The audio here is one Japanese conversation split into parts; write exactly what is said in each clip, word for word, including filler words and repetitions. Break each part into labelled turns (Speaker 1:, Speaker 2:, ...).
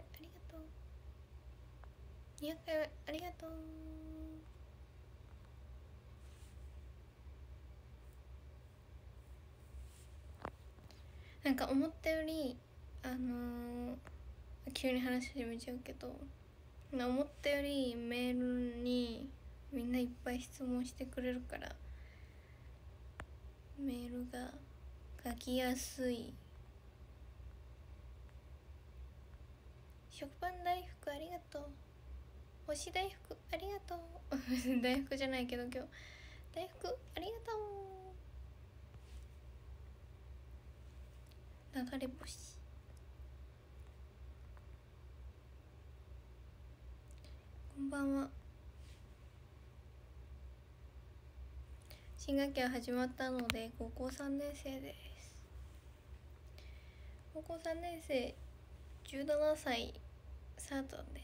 Speaker 1: ありがとう。にひゃくかいめありがとう。なんか思ったよりあのー、急に話し始めちゃうけど、思ったよりメールにみんないっぱい質問してくれるからメールが書きやすい。食パン大福ありがとう。星大福ありがとう大福じゃないけど今日大福ありがとう。流れ星こんばんは。新学期は始まったので高校さんねん生です。高校さんねん生じゅうななさいサータンです。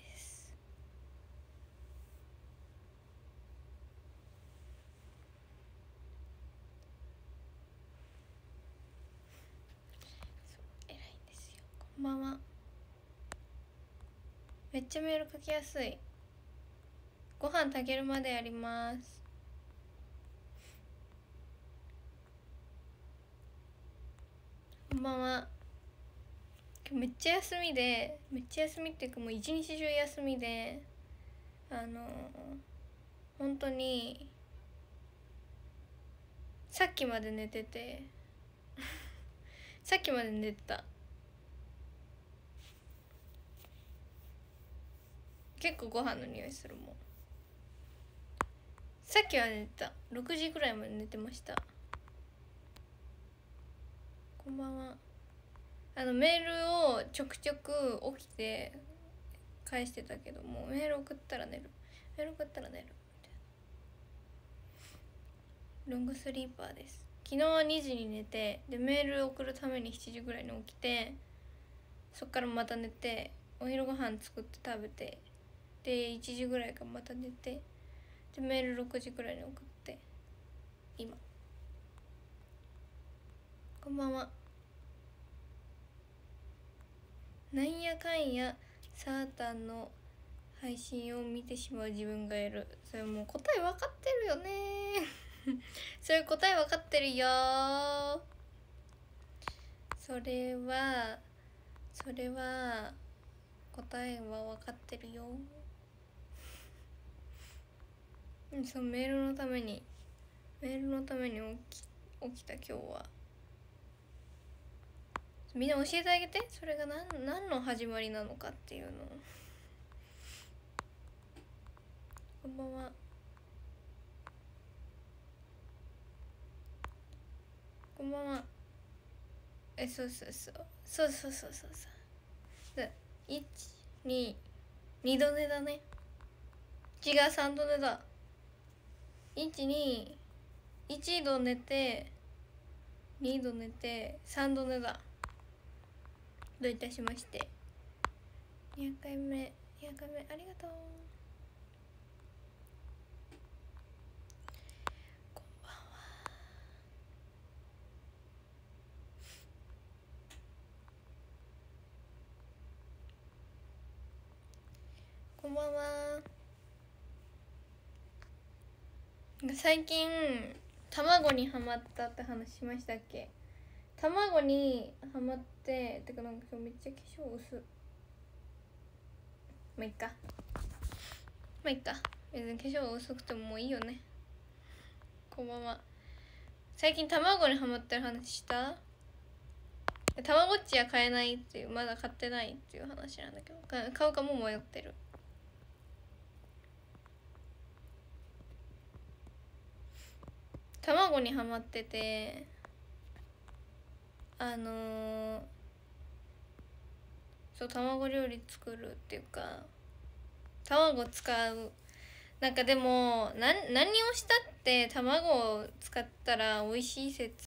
Speaker 1: そう偉いんですよ。こんばんは。めっちゃメール書きやすい。ご飯炊けるまでやります。こんばんは。今日めっちゃ休みで、めっちゃ休みっていうかもう一日中休みで、あの本当にさっきまで寝ててさっきまで寝てた。結構ご飯の匂いするもん。さっきは寝てた。ろくじぐらいまで寝てました。こんばんは。あのメールをちょくちょく起きて返してたけども、メール送ったら寝る、メール送ったら寝るみたいな。ロングスリーパーです。昨日はにじに寝て、でメール送るためにしちじぐらいに起きて、そっからまた寝て、お昼ご飯作って食べて、でいちじぐらいからまた寝て、でメールろくじぐらいに送って、今こんばんは。なんやかんやサータンの配信を見てしまう自分がいる。それもう答え分かってるよねそれ答え分かってるよ。それはそれは答えは分かってるよそのメールのためにメールのために起き起きた今日は。みんな教えてあげて、それが何何の始まりなのかっていうのを。こんばんは。こんばんは。え、そうそうそうそうそうそうそうそう。いち、に、にど寝だね。違う、さんど寝だ。いち、に、いちど寝て、にど寝て、さんど寝だ。どういたしまして。にひゃっかいめ、にひゃっかいめありがとう。こんばんは。こんばんは。最近卵にハマったって話しましたっけ。卵にハマっててか、なんか今日めっちゃ化粧薄い。まあいっかまあいっか別に化粧薄くてももういいよね。こんばんは。最近卵にハマってる話した？たまごっちは買えないっていう、まだ買ってないっていう話なんだけど、買うかも迷ってる。卵にハマってて、あのー、そう卵料理作るっていうか卵使う。なんかでもな何をしたって卵を使ったら美味しい説。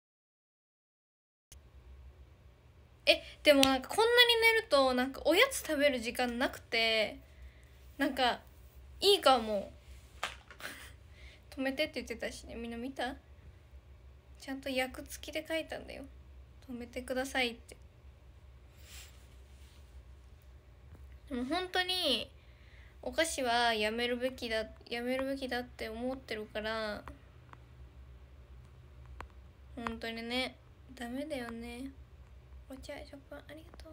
Speaker 1: えでもなんかこんなに寝るとなんかおやつ食べる時間なくて、なんかいいかも止めてって言ってたしね。みんな見た？ちゃんと役付きで書いたんだよ、止めてくださいって。 でも本当にお菓子はやめるべきだやめるべきだって思ってるから、本当にねダメだよね。お茶ショップありがと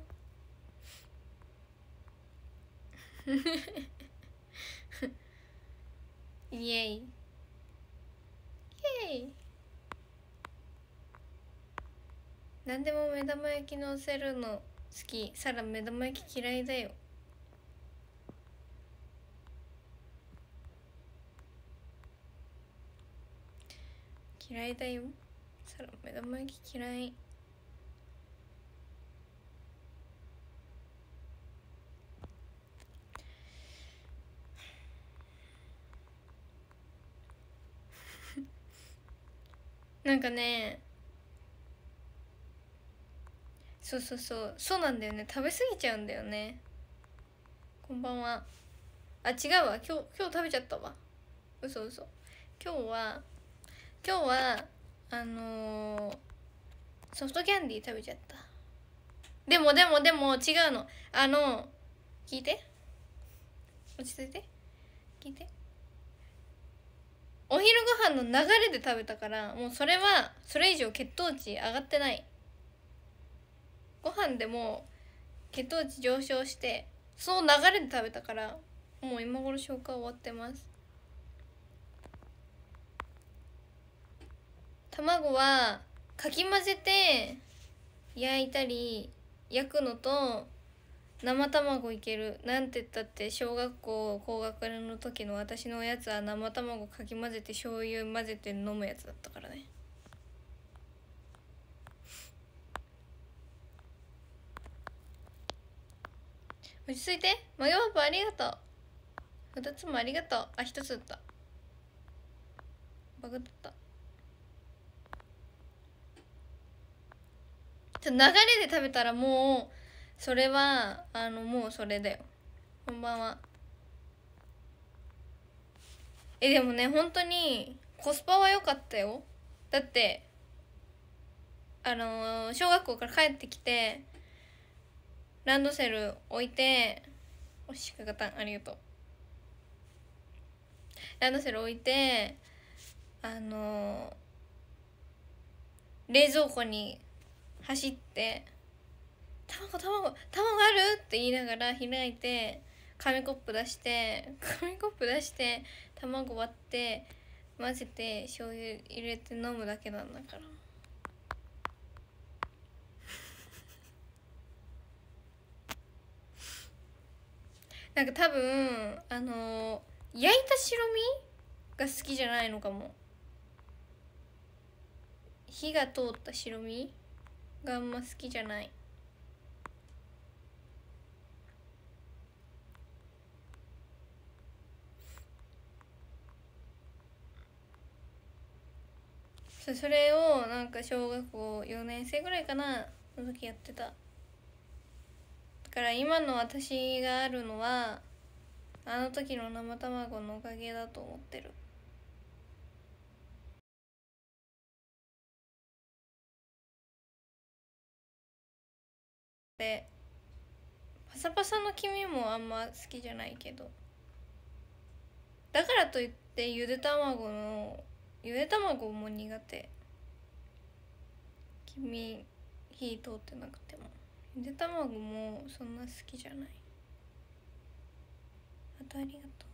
Speaker 1: うイエイイエイ。何でも目玉焼きのせるの好き。サラ目玉焼き嫌いだよ。嫌いだよ。サラ目玉焼き嫌い。なんかね、そうそうそうそうなんだよね。食べ過ぎちゃうんだよね。こんばんは。あ、違うわ、今日今日食べちゃったわ。嘘嘘。今日は今日はあのー、ソフトキャンディー食べちゃった。でもでもでも違うの。あの聞いて、落ち着いて聞いて。お昼ご飯の流れで食べたから、もうそれはそれ以上血糖値上がってない。ご飯でも血糖値上昇してその流れで食べたから、もう今頃消化終わってます。卵はかき混ぜて焼いたり焼くのと生卵いける。なんて言ったって小学校高学年の時の私のおやつは生卵かき混ぜて醤油混ぜて飲むやつだったからね。落ち着いて。マヨパパありがとう。二つもありがとう。あ、一つだった。バグだった。ちょ流れで食べたらもうそれはあのもうそれだよ。こんばんは。えでもね本当にコスパは良かったよ。だってあのー、小学校から帰ってきてランドセル置いて、おしかがたんありがとう。ランドセル置いてあのー、冷蔵庫に走って「卵卵卵ある?」って言いながら開いて紙コップ出して紙コップ出して卵割って混ぜて醤油入れて飲むだけなんだから。なんか多分あのー、焼いた白身が好きじゃないのかも。火が通った白身があんま好きじゃない。そそれをなんか小学校よねん生ぐらいかなの時やってた。だから今の私があるのはあの時の生卵のおかげだと思ってる。でパサパサの黄身もあんま好きじゃないけど、だからといってゆで卵のゆで卵も苦手。黄身火通ってなくてもゆで卵もそんな好きじゃない。あとありがと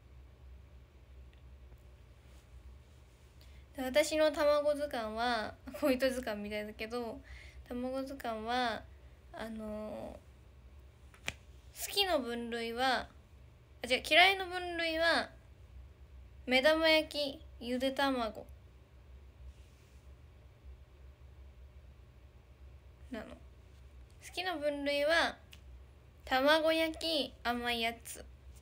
Speaker 1: う。で私の卵図鑑は小糸図鑑みたいだけど、卵図鑑はあのー、好きの分類はあじゃ嫌いの分類は目玉焼きゆで卵なの。好きな分類は卵焼き甘いやつ。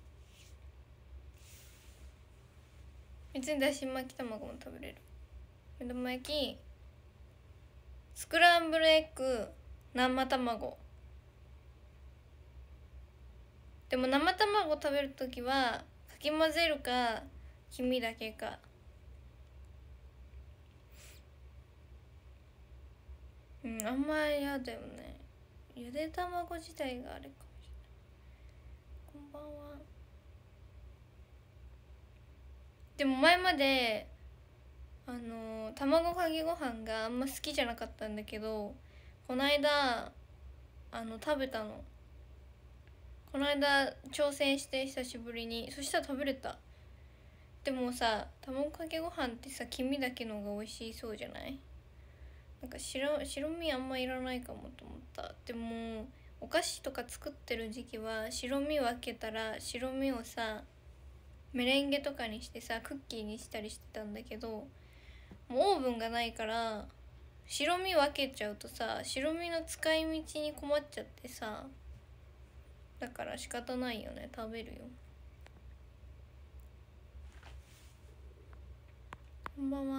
Speaker 1: 別にだし巻き卵も食べれる。目玉焼きスクランブルエッグ生卵。でも生卵食べるときはかき混ぜるか黄身だけか。うんあんま嫌だよね。ゆで卵自体があれかもしこんばんは。でも前まであの卵かけご飯があんま好きじゃなかったんだけど、この間あの食べたの。この間挑戦して久しぶりに。そしたら食べれた。でもさ、卵かけご飯ってさ、黄身だけのが美味しそうじゃない？なんか白白身あんまいらないかもと思った。でもお菓子とか作ってる時期は白身分けたら白身をさメレンゲとかにしてさクッキーにしたりしてたんだけど、もうオーブンがないから白身分けちゃうとさ白身の使い道に困っちゃってさ、だから仕方ないよね。食べるよ。こんばんは。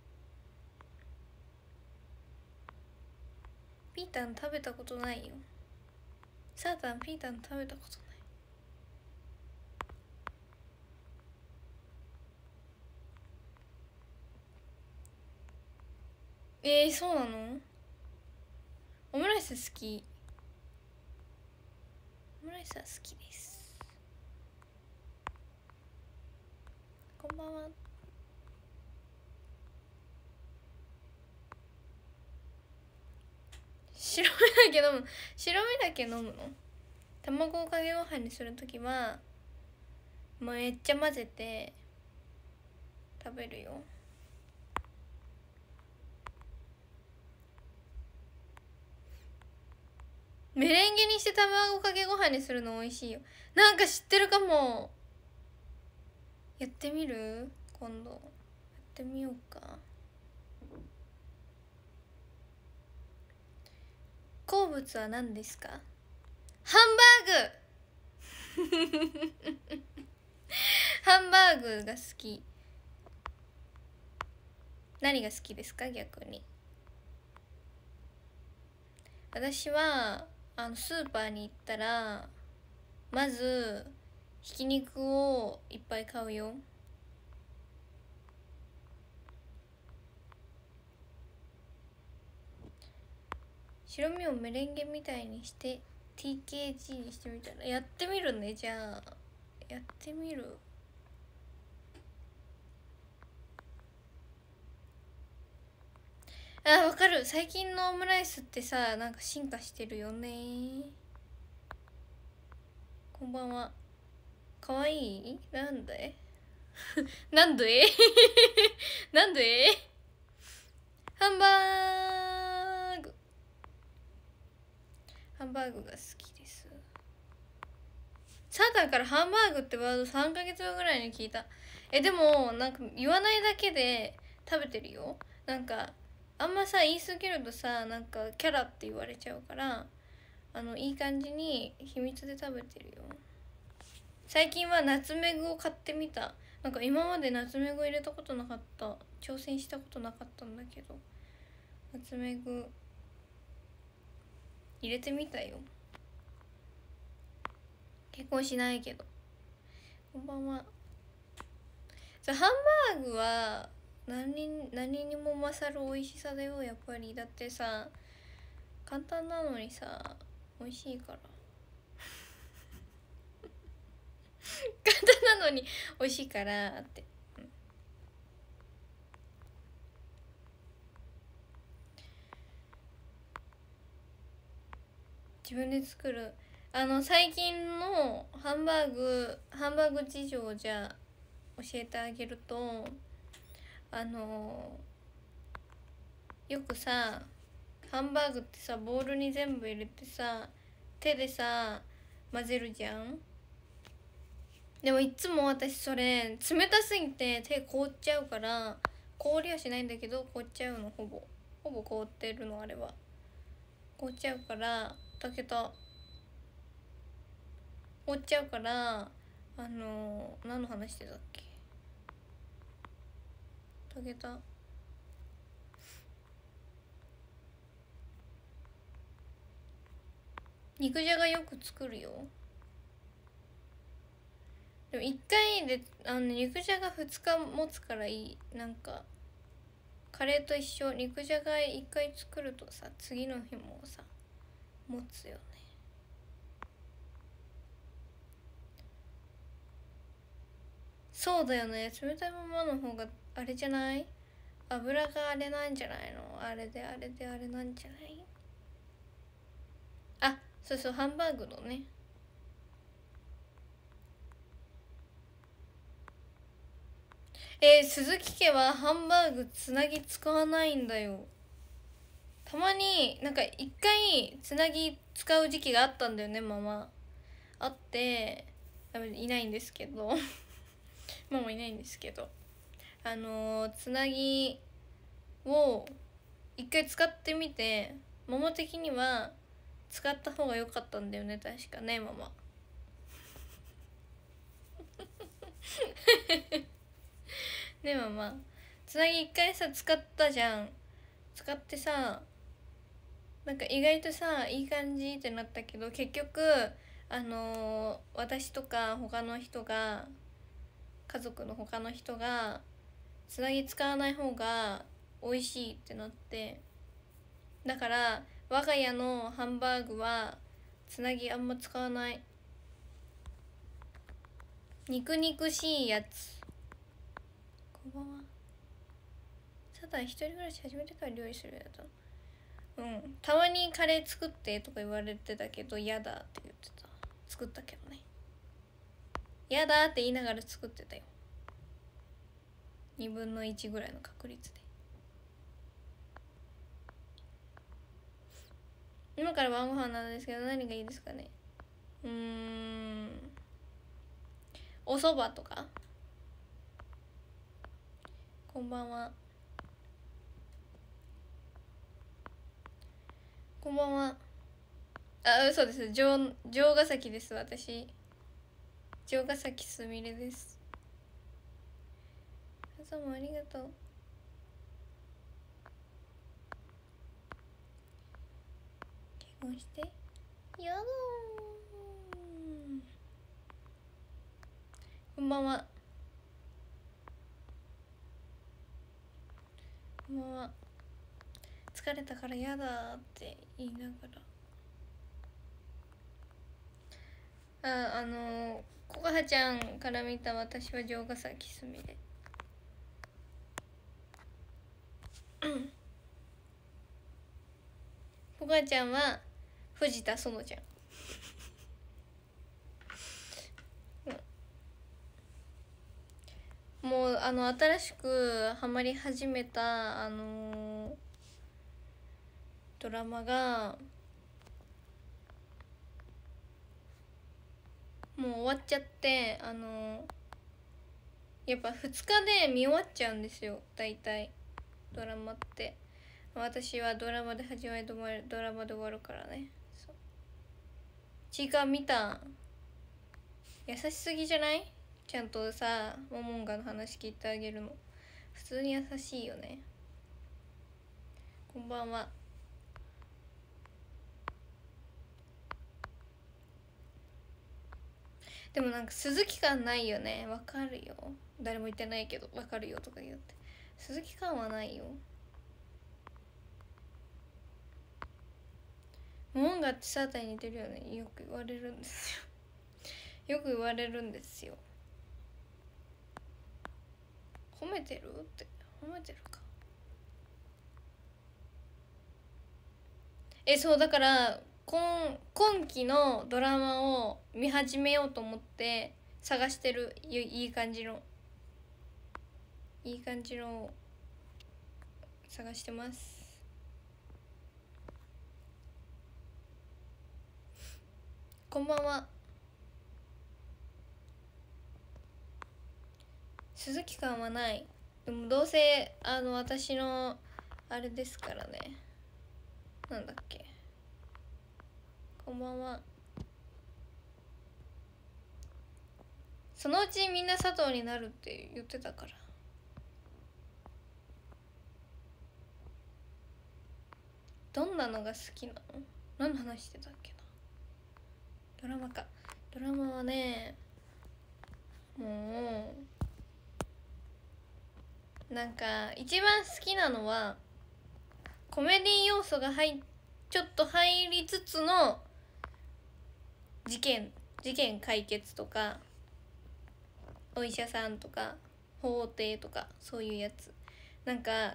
Speaker 1: ピータン食べたことないよ。サータンピータン食べたことない。えー、そうなの？オムライス好き。オムライスは好きです。こんばんは。白身だけ飲む。白身だけ飲むの？卵かけご飯にするときはもうめっちゃ混ぜて食べるよ。メレンゲにして卵かけご飯にするの美味しいよ。なんか知ってるかも。やってみる？今度やってみようか。好物は何ですか？ハンバーグハンバーグが好き。何が好きですか逆に？私はあのスーパーに行ったらまずひき肉をいっぱい買うよ。白身をメレンゲみたいにして ティーケージー にしてみたら。やってみるね。じゃあやってみる。あ、わかる。最近のオムライスってさなんか進化してるよね。こんばんは。かわいい？なんでなんでなんでハンバーグハンバーグが好きです。サータンからハンバーグってワードさんかげつごぐらいに聞いた。えでもなんか言わないだけで食べてるよ。なんかあんまさ言い過ぎるとさなんかキャラって言われちゃうから、あのいい感じに秘密で食べてるよ。最近はナツメグを買ってみた。なんか今までナツメグ入れたことなかった。挑戦したことなかったんだけどナツメグ入れてみたよ。結婚しないけど。こんばんは。ハンバーグは何何にも勝る美味しさだよやっぱり。だってさ簡単なのにさ美味しいから簡単なのに美味しいからって、うん、自分で作る。あの最近のハンバーグハンバーグ事情をじゃあ教えてあげると、あのよくさハンバーグってさボウルに全部入れてさ手でさ混ぜるじゃん。でもいつも私それ冷たすぎて手凍っちゃうから、凍りはしないんだけど凍っちゃうの。ほぼほぼ凍ってるの。あれは凍っちゃうから。だけど凍っちゃうからあのー、何の話してたっけ。炊けた。肉じゃがよく作るよ。でもいっかいであの肉じゃがふつか持つからいい。なんかカレーと一緒。肉じゃがいっかい作るとさ次の日もさ持つよね。 そうだよね、冷たいままの方があれじゃない？油があれなんじゃないの？あれであれであれなんじゃない？あ、そうそう、ハンバーグのね。えー、鈴木家はハンバーグつなぎ使わないんだよ。たまになんか一回つなぎ使う時期があったんだよね。ママあっていないんですけどママいないんですけど、あのー、つなぎを一回使ってみて、ママ的には使った方が良かったんだよね、確かねママねママ、つなぎ一回さ使ったじゃん。使ってさ、なんか意外とさいい感じってなったけど、結局あのー、私とか他の人が、家族の他の人がつなぎ使わない方が美味しいってなって、だから我が家のハンバーグはつなぎあんま使わない。肉肉しいやつ。こんばんは。さだ一人暮らし始めてから料理するやつ。うん、たまにカレー作ってとか言われてたけど嫌だって言ってた。作ったけどね、嫌だって言いながら作ってたよ。にぶんのいちぐらいの確率で。今から晩ご飯なんですけど何がいいですかね。うーん、お蕎麦とか。こんばんは。こんばんは。あ、そうです。城城ヶ崎です。私城ヶ崎すみれです。朝もありがとう。結婚してやだー。こんばんは。こんばんは。疲れたからやだって言いながら、あ、あのコカハちゃんから見た私は城ヶ崎すみれコカちゃんは藤田園ちゃんもうあの新しくハマり始めたあのー、ドラマがもう終わっちゃって、あのー、やっぱふつかで見終わっちゃうんですよ大体ドラマって。私はドラマで始まりドラマで終わるからね。そう、ちいか見た？優しすぎじゃない？ちゃんとさモモンガの話聞いてあげるの普通に優しいよね。こんばんは。でもなんか鈴木感ないよね。わかるよ、誰も言ってないけどわかるよとか言って鈴木感はないよ。モモンガってサーターに似てるよね、よく言われるんですよよく言われるんですよ。褒めてるって褒めてるか。え、そうだから今今期のドラマを見始めようと思って探してる。いい感じのいい感じの探してます。こんばんは。鈴木感はない。でもどうせあの私のあれですからね。なんだっけ。こんばんは。そのうちみんな佐藤になるって言ってたから。どんなのが好きなの？何の話してたっけな。ドラマか。ドラマはね、もうなんか一番好きなのはコメディ要素が入ちょっと入りつつの事件事件解決とかお医者さんとか法廷とかそういうやつ。なんか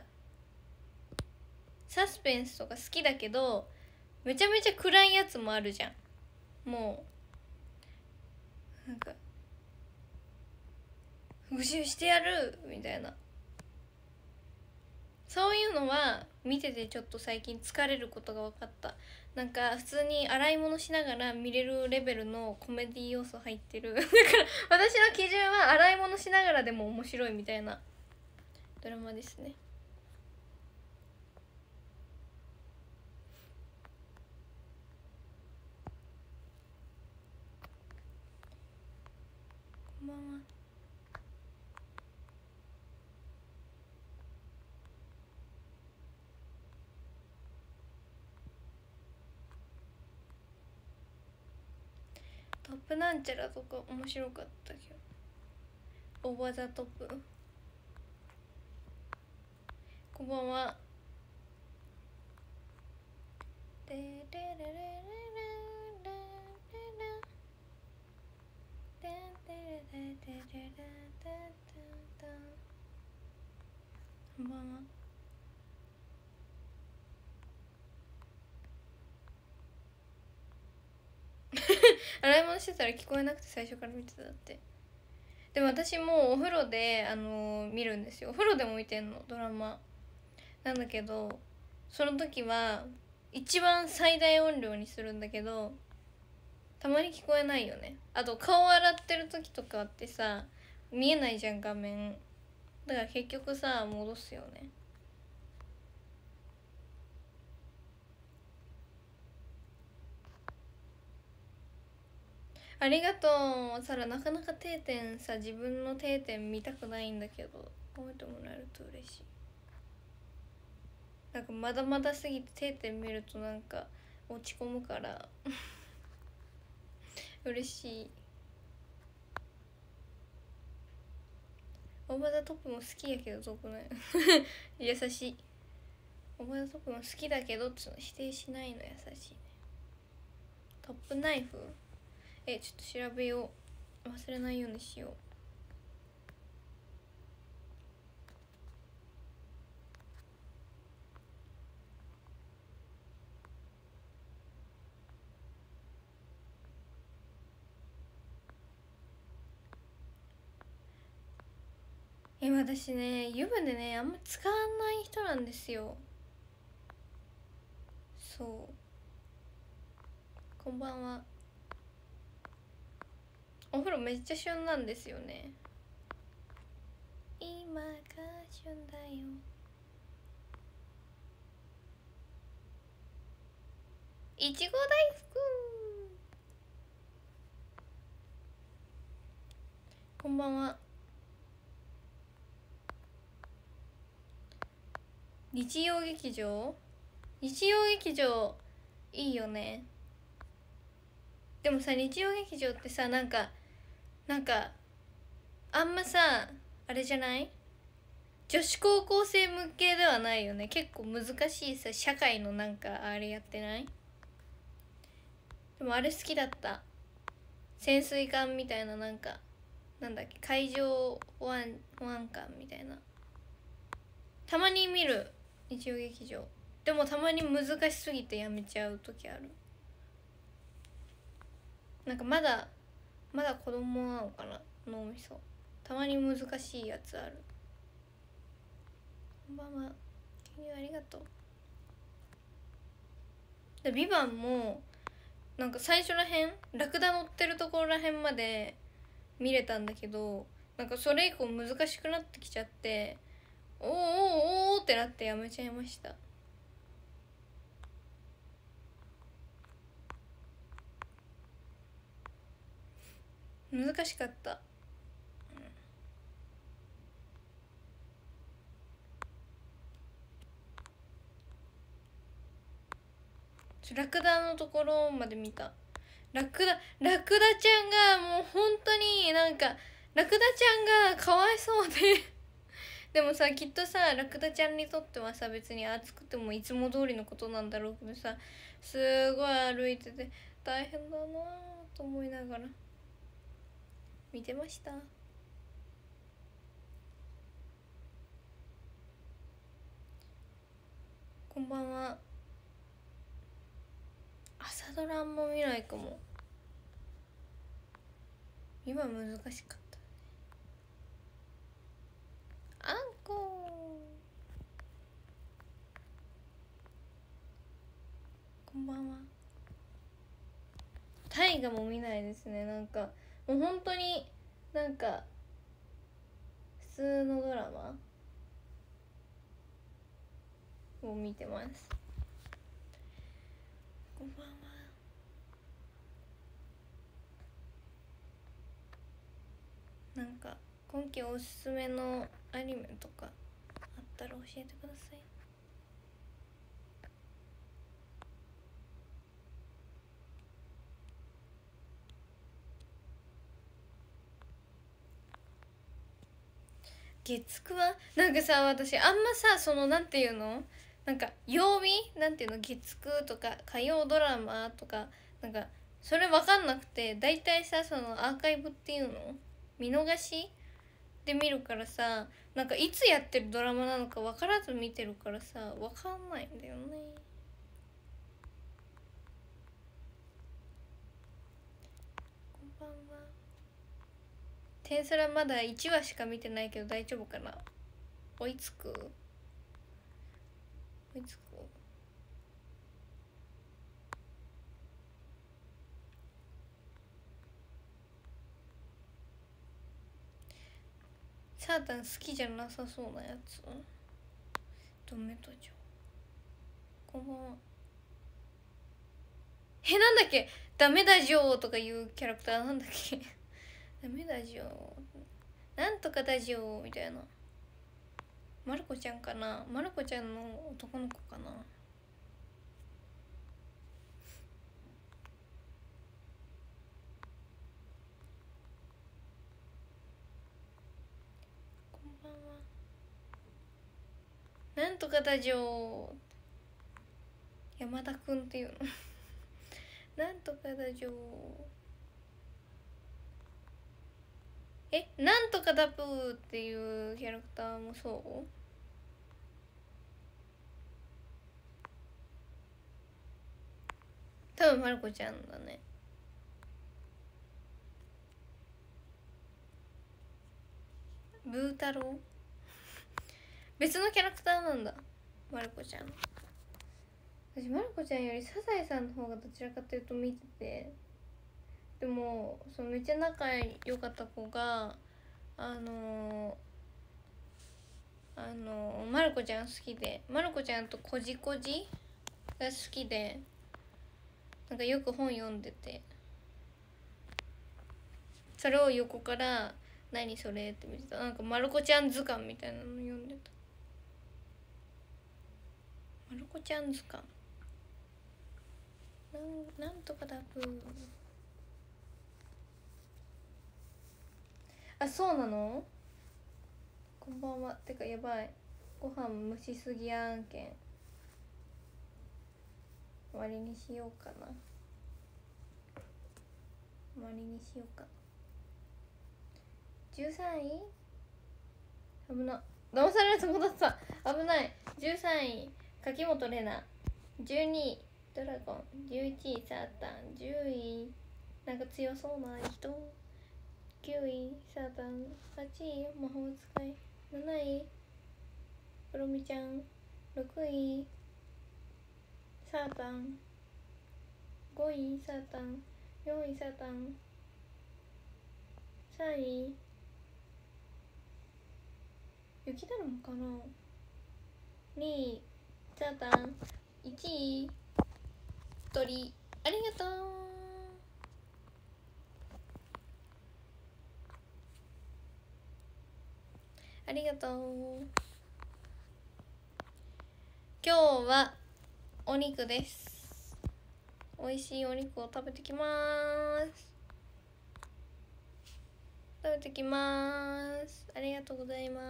Speaker 1: サスペンスとか好きだけどめちゃめちゃ暗いやつもあるじゃん。もうなんか復讐してやるみたいな、そういうのは見ててちょっと最近疲れることが分かった。なんか普通に洗い物しながら見れるレベルのコメディ要素入ってるだから私の基準は洗い物しながらでも面白いみたいなドラマですね。こんばんは。トップなんちゃらとか面白かったけど、オーバーザトップ。こんばんは。こんばんは。洗い物してたら聞こえなくて最初から見てたって。でも私もお風呂で、あのー、見るんですよ。お風呂でも見てんのドラマなんだけど、その時は一番最大音量にするんだけどたまに聞こえないよね。あと顔洗ってる時とかってさ見えないじゃん画面だから結局さ戻すよね。ありがとうサラ。なかなか定点さ、自分の定点見たくないんだけど覚えてもらえると嬉しい。なんかまだまだすぎて定点見るとなんか落ち込むから嬉しい。オーバーザトップも好きやけどどこない優しい。オーバーザトップも好きだけどって否定しないの優しいね。トップナイフ、えちょっと調べよう、忘れないようにしよう。え私ね湯船ねあんま使わない人なんですよ。そうこんばんは。お風呂めっちゃ旬なんですよね。今が旬だよ。いちご大福。こんばんは。日曜劇場日曜劇場いいよね。でもさ日曜劇場ってさなんかなんかあんまさあれじゃない、女子高校生向けではないよね。結構難しいさ社会のなんかあれやってない？でもあれ好きだった。潜水艦みたいななんかなんだっけ海上保安保安官みたいな。たまに見る日曜劇場。でもたまに難しすぎてやめちゃう時ある。なんかまだまだ子供なのかな脳みそ。たまに難しいやつある。こんばんは。君ありがとう。でビバンもなんか最初らへんラクダ乗ってるところらへんまで見れたんだけどなんかそれ以降難しくなってきちゃっておーおーおーってなってやめちゃいました。難しかった。ラクダのところまで見た。ラクダラクダちゃんがもう本当になんかラクダちゃんがかわいそうででもさきっとさラクダちゃんにとってはさ別に暑くてもいつも通りのことなんだろうけどさすごい歩いてて大変だなと思いながら見てました。 こんばんは。朝ドラあんま見ないかも。今難しかったね。あんここんばんは。大河も見ないですね。なんかもう本当になんか普通のドラマを見てます。こんばんは。なんか今期おすすめのアニメとかあったら教えてください。月9はなんかさ、私あんまさ、そのなんていうの、なんか曜日なんていうの、月9とか火曜ドラマとかなんかそれ分かんなくて、大体さ、そのアーカイブっていうの見逃しで見るからさ、なんかいつやってるドラマなのか分からず見てるからさ、分かんないんだよね。こんばんは。テンスラまだいちわしか見てないけど大丈夫かな。追いつく追いつくサータン好きじゃなさそうなやつ。ダメだじゃん。こんばんは。え、なんだっけ、ダメだじょーとかいうキャラクターなんだっけダメだじょー、なんとかだじょーみたいな。まる子ちゃんかな。まる子ちゃんの男の子かな。こんばんは。なんとかだじょー、山田くんっていうのなんとかだじょー、え、なんとかだぷーっていうキャラクターもそう？多分まる子ちゃんだね。ブー太郎別のキャラクターなんだ、まる子ちゃん。私まる子ちゃんよりサザエさんの方がどちらかというと見てて、でもそのめっちゃ仲良かった子があのー、あのー、まる子ちゃん好きで、まる子ちゃんとこじこじが好きで、なんかよく本読んでて、それを横から「何それ?」って見てた。なんかまる子ちゃん図鑑みたいなの読んでた。まる子ちゃん図鑑なん、なんとかだぶー。あ、そうなの。こんばんは。てかやばい、ご飯蒸しすぎ案件終わりにしようかな。終わりにしようかな。じゅうさんい危な、騙されるとこだった。危ない。じゅうさんい柿本玲奈、じゅうにいドラゴン、じゅういちいサータン、じゅういなんか強そうな人、きゅういサータン、はちい魔法使い、なないプロミちゃん、ろくいサータン、ごいサータン、よんいサータン、さんい雪だるまかな、にいサータン、いちい鳥。ありがとう。ありがとう。今日はお肉です。美味しいお肉を食べてきます。食べてきます。ありがとうございます。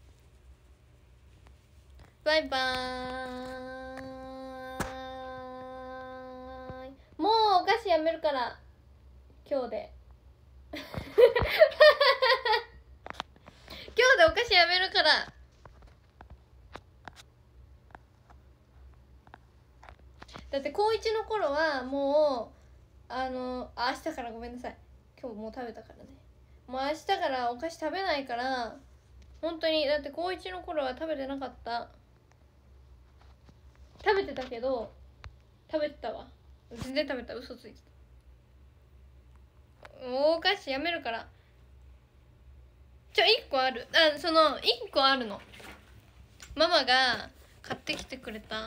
Speaker 1: バイバーイ。もうお菓子やめるから今日で今日でお菓子やめるから。 だって高いちの頃はもうあのあ明日からごめんなさい、今日もう食べたからね、もう明日からお菓子食べないから、本当に。だって高いちの頃は食べてなかった。食べてたけど食べてたわ、全然食べた、嘘ついてた。お菓子やめるから。ちょいっこある、あそのいっこあるの、ママが買ってきてくれた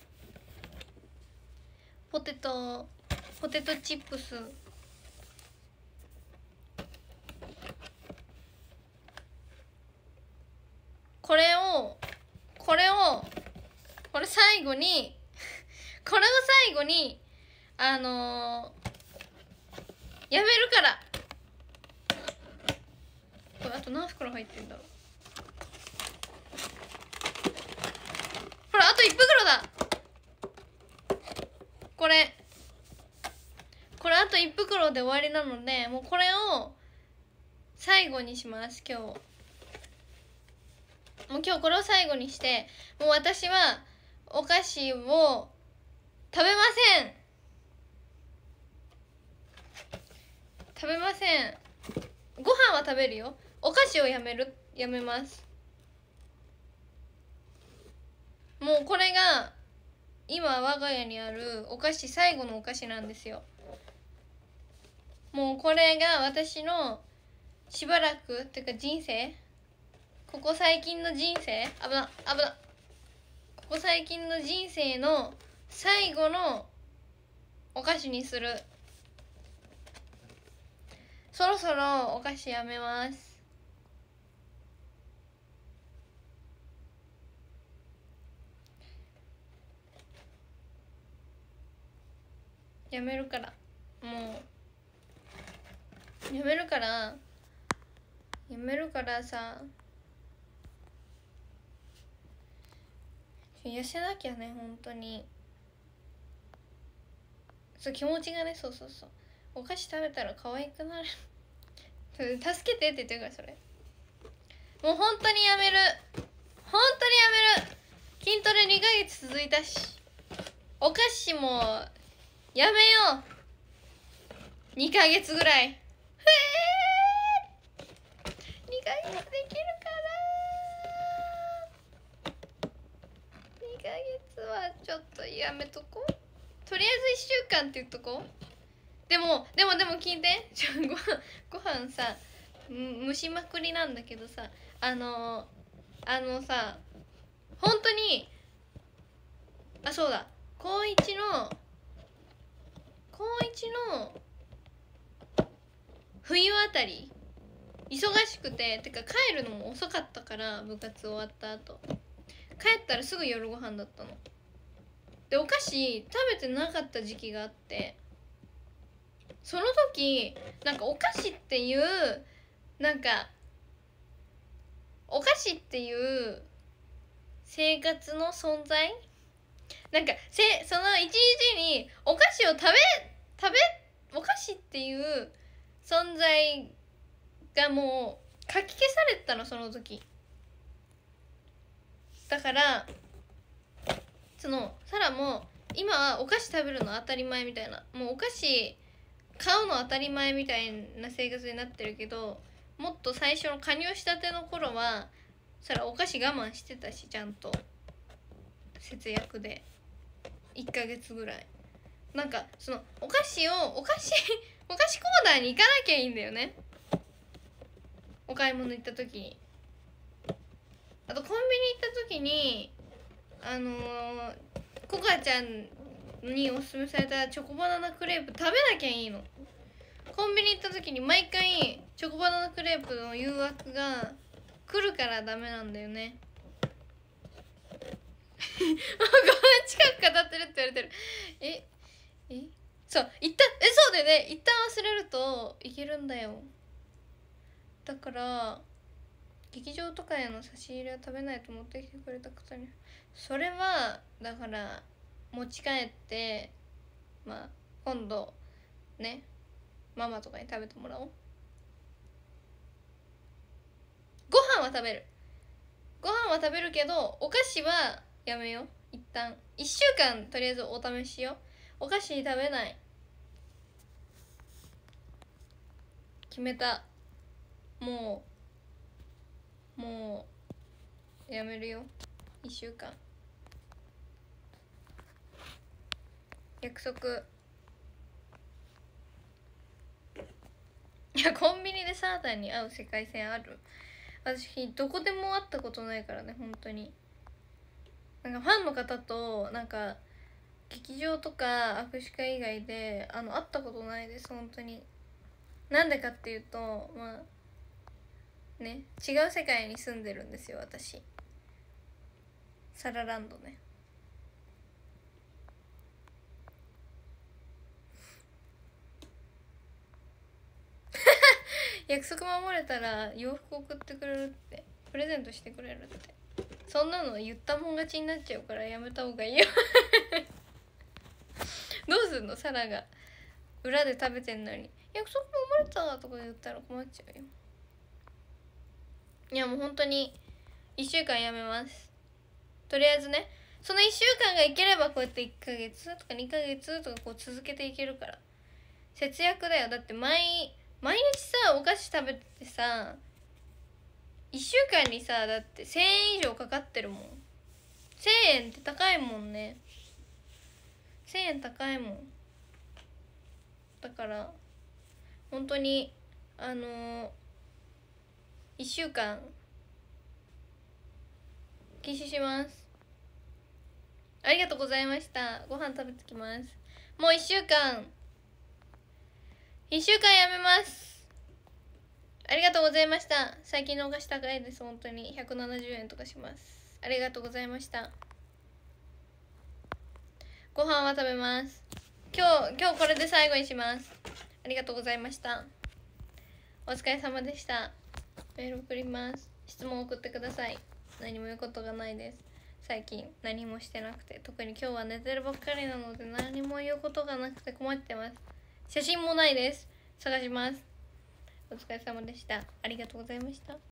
Speaker 1: ポテトポテトチップス。これをこれをこれ最後にこれを最後にあのー、やめるから。これあと何袋入ってんだろう。ほらあといち袋だ。これこれあといち袋で終わりなので、もうこれを最後にします今日。もう今日これを最後にして、もう私はお菓子を食べません食べません。ご飯は食べるよ。お菓子をやめるやめます。もうこれが今我が家にあるお菓子、最後のお菓子なんですよ。もうこれが私のしばらくっていうか人生、ここ最近の人生、危な危なここ最近の人生の最後のお菓子にする。そろそろお菓子やめます。やめるから、もうやめるからやめるからさ、痩せなきゃね、本当に。そう気持ちがね、そうそうそう、お菓子食べたら可愛くなる助けてって言ってるから、それもう本当にやめる、本当にやめる。筋トレにかげつ続いたし、お菓子もやめよう。にかげつぐらい。へえにかげつできるかな。にかげつはちょっとやめとこう。とりあえずいっしゅうかんって言っとこう。でもでもでも聞いて、ちょご飯ご飯さ蒸しまくりなんだけどさ、あのあのさ本当に、あそうだ、高一の高一の冬あたり忙しくて、てか帰るのも遅かったから、部活終わった後帰ったらすぐ夜ご飯だったので、お菓子食べてなかった時期があって、その時なんかお菓子っていうなんかお菓子っていう生活の存在、なんかせその一日にお菓子を食べ食べお菓子っていう存在がもうかき消されたの、その時。だからそのサラも今はお菓子食べるの当たり前みたいな、もうお菓子買うの当たり前みたいな生活になってるけど、もっと最初の加入したての頃はそらお菓子我慢してたし、ちゃんと節約でいっかげつぐらい、なんかそのお菓子をお菓子お菓子コーナーに行かなきゃいいんだよね、お買い物行った時に。あとコンビニ行った時にあのー、コカちゃんにおすすめされたチョコバナナクレープ食べなきゃいいの。コンビニ行った時に毎回チョコバナナクレープの誘惑が来るからダメなんだよねごめん近く語ってるって言われてる。ええそう一旦えそうだよね、一旦忘れるといけるんだよ。だから劇場とかへの差し入れは食べないと持ってきてくれた方に、それはだから持ち帰ってまあ今度ねママとかに食べてもらおう。ご飯は食べるご飯は食べるけどお菓子はやめよう。 一旦いっしゅうかんとりあえずお試しよ。お菓子食べない、決めた。もうもうやめるよ。いっしゅうかん約束。いやコンビニでサーターに合う世界線ある？私どこでも会ったことないからね、本当に。なんかファンの方となんか劇場とか握手会以外であの会ったことないです、本当に。なんでかっていうと、まあね、違う世界に住んでるんですよ私。サラランドね。約束守れたら洋服送ってくれるって、プレゼントしてくれるって。そんなの言ったもん勝ちになっちゃうからやめた方がいいよどうすんの、サラが裏で食べてんのに約束守れたとか言ったら困っちゃうよ。いやもう本当にいっしゅうかんやめます、とりあえずね。そのいっしゅうかんがいければこうやっていっかげつとかにかげつとかこう続けていけるから節約だよ。だって毎毎日さお菓子食べてさいっしゅうかんにさだってせんえん以上かかってるもん。せんえんって高いもんね。せんえん高いもん。だから本当にあのー、いっしゅうかん禁止します。ありがとうございました。ご飯食べてきます。もういっしゅうかんいっしゅうかんやめます。ありがとうございました。最近のお菓子高いです、本当にひゃくななじゅうえんとかします。ありがとうございました。ご飯は食べます。今日今日これで最後にします。ありがとうございました。お疲れ様でした。メール送ります。質問送ってください。何も言うことがないです。最近何もしてなくて、特に今日は寝てるばっかりなので何も言うことがなくて困ってます。写真もないです。探します。お疲れ様でした。ありがとうございました。